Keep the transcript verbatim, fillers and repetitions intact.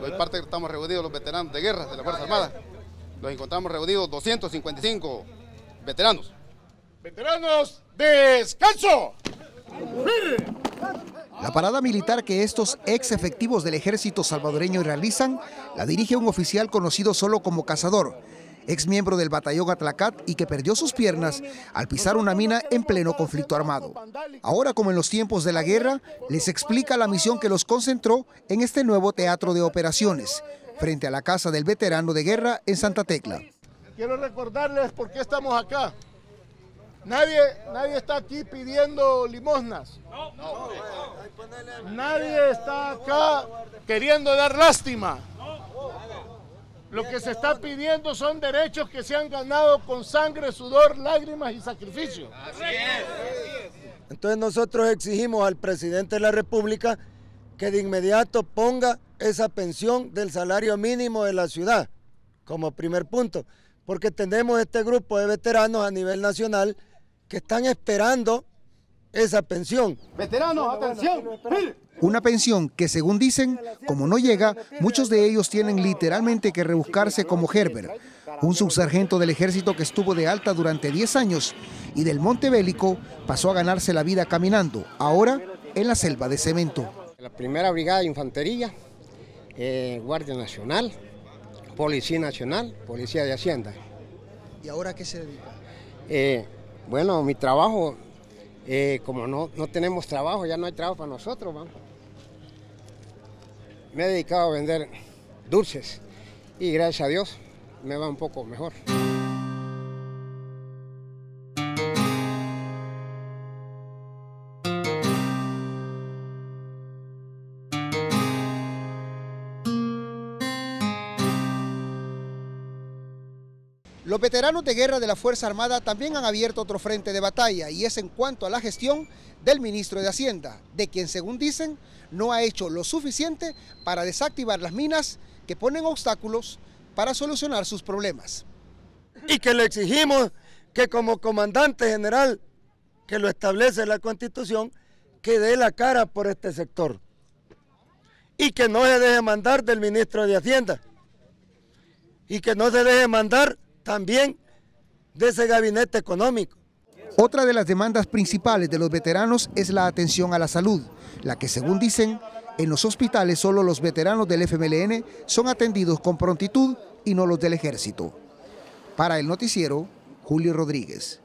Hoy parte estamos reunidos los veteranos de guerra de la Fuerza Armada. Los encontramos reunidos doscientos cincuenta y cinco veteranos. ¡Veteranos, descanso! La parada militar que estos ex efectivos del ejército salvadoreño realizan la dirige un oficial conocido solo como Cazador, ex miembro del batallón Atlacat y que perdió sus piernas al pisar una mina en pleno conflicto armado. Ahora, como en los tiempos de la guerra, les explica la misión que los concentró en este nuevo teatro de operaciones, frente a la casa del veterano de guerra en Santa Tecla. Quiero recordarles por qué estamos acá. Nadie, nadie está aquí pidiendo limosnas. Nadie está acá queriendo dar lástima. Lo que se está pidiendo son derechos que se han ganado con sangre, sudor, lágrimas y sacrificio. Entonces nosotros exigimos al presidente de la República que de inmediato ponga esa pensión del salario mínimo de la ciudad, como primer punto, porque tenemos este grupo de veteranos a nivel nacional que están esperando esa pensión. Veteranos, atención. Una pensión que, según dicen, como no llega, muchos de ellos tienen literalmente que rebuscarse como Herbert, un subsargento del ejército que estuvo de alta durante diez años y del Monte Bélico pasó a ganarse la vida caminando, ahora en la selva de cemento. La primera brigada de infantería, eh, Guardia Nacional, Policía Nacional, Policía de Hacienda. ¿Y ahora a qué se dedica? Eh, bueno, mi trabajo, eh, como no, no tenemos trabajo, ya no hay trabajo para nosotros, ¿va? Me he dedicado a vender dulces y gracias a Dios me va un poco mejor. Los veteranos de guerra de la Fuerza Armada también han abierto otro frente de batalla y es en cuanto a la gestión del ministro de Hacienda, de quien, según dicen, no ha hecho lo suficiente para desactivar las minas que ponen obstáculos para solucionar sus problemas. Y que le exigimos que como comandante general, que lo establece la Constitución, que dé la cara por este sector. Y que no se deje mandar del ministro de Hacienda. Y que no se deje mandar también de ese gabinete económico. Otra de las demandas principales de los veteranos es la atención a la salud, la que, según dicen, en los hospitales solo los veteranos del F M L N son atendidos con prontitud y no los del ejército. Para el noticiero, Julio Rodríguez.